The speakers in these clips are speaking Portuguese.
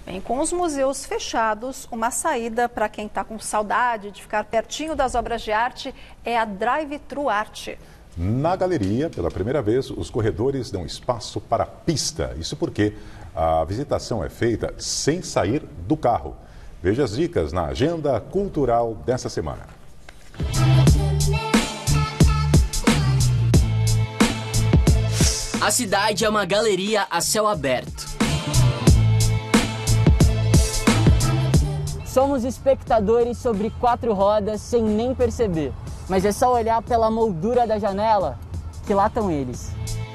Bem, com os museus fechados, uma saída para quem está com saudade de ficar pertinho das obras de arte é a Drive-Thru Arte. Na galeria, pela primeira vez, os corredores dão espaço para a pista. Isso porque a visitação é feita sem sair do carro. Veja as dicas na agenda cultural dessa semana. A cidade é uma galeria a céu aberto. Somos espectadores sobre 4 rodas sem nem perceber, mas é só olhar pela moldura da janela que lá estão eles.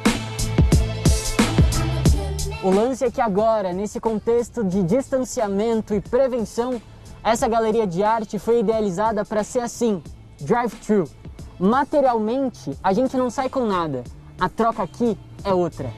O lance é que agora, nesse contexto de distanciamento e prevenção, essa galeria de arte foi idealizada para ser assim, drive-thru. Materialmente, a gente não sai com nada, a troca aqui é outra.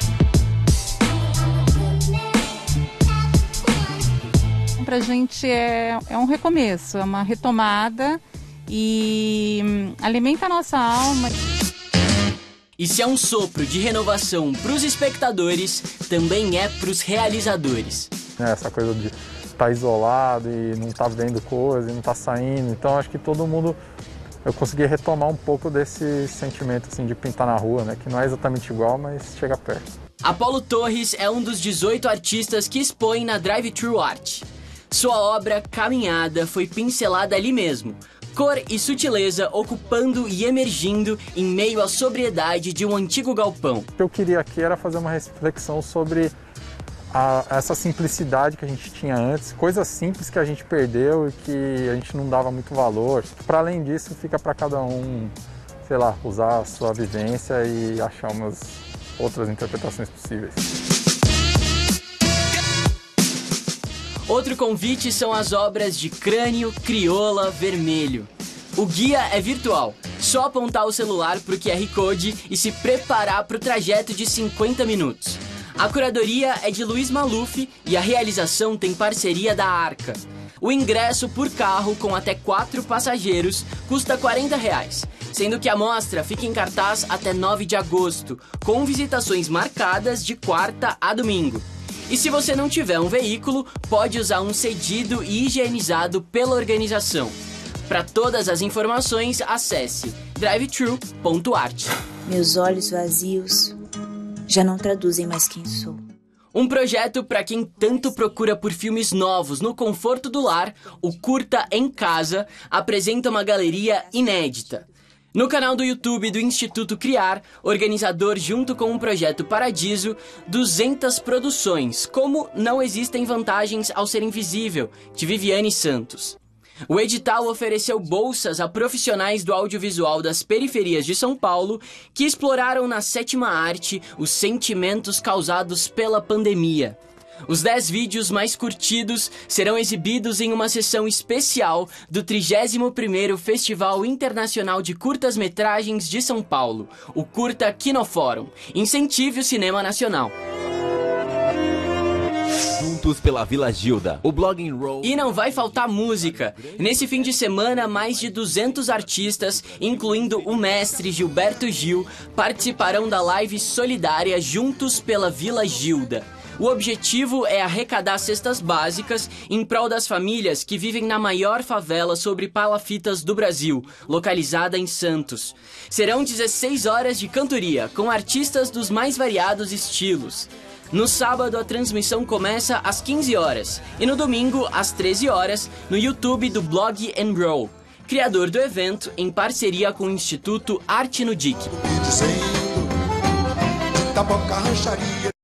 Pra gente é um recomeço, é uma retomada e alimenta a nossa alma. E se é um sopro de renovação para os espectadores, também é para os realizadores. Essa coisa de estar isolado e não estar vendo coisa, e não estar saindo, então acho que todo mundo, eu consegui retomar um pouco desse sentimento assim, de pintar na rua, né? Que não é exatamente igual, mas chega perto. Apolo Torres é um dos 18 artistas que expõem na Drive-Thru Arte. Sua obra Caminhada foi pincelada ali mesmo, cor e sutileza ocupando e emergindo em meio à sobriedade de um antigo galpão. O que eu queria aqui era fazer uma reflexão sobre essa simplicidade que a gente tinha antes, coisas simples que a gente perdeu e que a gente não dava muito valor. Para além disso, fica para cada um, sei lá, usar a sua vivência e achar umas outras interpretações possíveis. Outro convite são as obras de Crânio, Crioula, Vermelho. O guia é virtual, só apontar o celular para o QR Code e se preparar para o trajeto de 50 minutos. A curadoria é de Luiz Maluf e a realização tem parceria da Arca. O ingresso por carro com até 4 passageiros custa R$ 40, sendo que a mostra fica em cartaz até 9 de agosto, com visitações marcadas de quarta a domingo. E se você não tiver um veículo, pode usar um cedido e higienizado pela organização. Para todas as informações, acesse drivetru.art. Meus olhos vazios já não traduzem mais quem sou. Um projeto para quem tanto procura por filmes novos no conforto do lar, o Curta em Casa apresenta uma galeria inédita. No canal do YouTube do Instituto Criar, organizador junto com o Projeto Paradiso, 200 produções, como Não Existem Vantagens ao Ser Invisível, de Viviane Santos. O edital ofereceu bolsas a profissionais do audiovisual das periferias de São Paulo que exploraram na sétima arte os sentimentos causados pela pandemia. Os 10 vídeos mais curtidos serão exibidos em uma sessão especial do 31º Festival Internacional de Curtas-Metragens de São Paulo, o Curta Kinofórum. Incentive o cinema nacional. Juntos pela Vila Gilda, o Blog in Roll. E não vai faltar música. Nesse fim de semana, mais de 200 artistas, incluindo o mestre Gilberto Gil, participarão da live solidária Juntos pela Vila Gilda. O objetivo é arrecadar cestas básicas em prol das famílias que vivem na maior favela sobre palafitas do Brasil, localizada em Santos. Serão 16 horas de cantoria, com artistas dos mais variados estilos. No sábado, a transmissão começa às 15 horas e no domingo, às 13 horas, no YouTube do Blog and Roll, criador do evento em parceria com o Instituto Arte no DIC.